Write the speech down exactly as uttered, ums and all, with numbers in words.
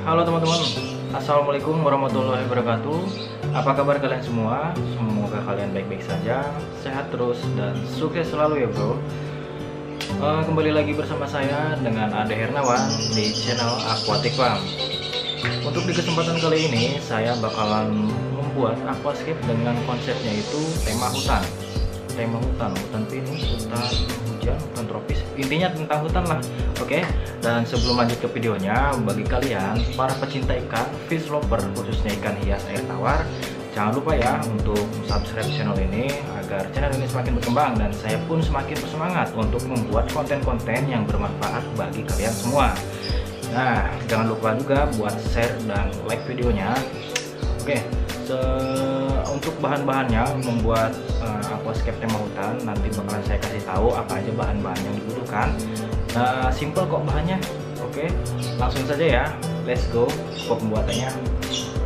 Halo teman-teman, assalamualaikum warahmatullahi wabarakatuh. Apa kabar kalian semua? Semoga kalian baik-baik saja, sehat terus, dan sukses selalu ya bro. uh, Kembali lagi bersama saya dengan Ade Hernawan di channel Aquascape Tema. Untuk di kesempatan kali ini, saya bakalan membuat aquascape dengan konsepnya itu tema hutan. Tema hutan, hutan pinus, hutan hujan, hutan tropis, intinya tentang hutan lah. Oke, dan sebelum lanjut ke videonya, bagi kalian para pecinta ikan, fish lover, khususnya ikan hias air tawar, jangan lupa ya untuk subscribe channel ini agar channel ini semakin berkembang dan saya pun semakin bersemangat untuk membuat konten-konten yang bermanfaat bagi kalian semua. Nah, jangan lupa juga buat share dan like videonya. Oke, se untuk bahan-bahannya membuat uh, aquascape tema hutan, nanti bakalan saya kasih tahu apa aja bahan-bahan yang dibutuhkan. Uh, simple kok bahannya. Oke, langsung saja ya, let's go ke pembuatannya.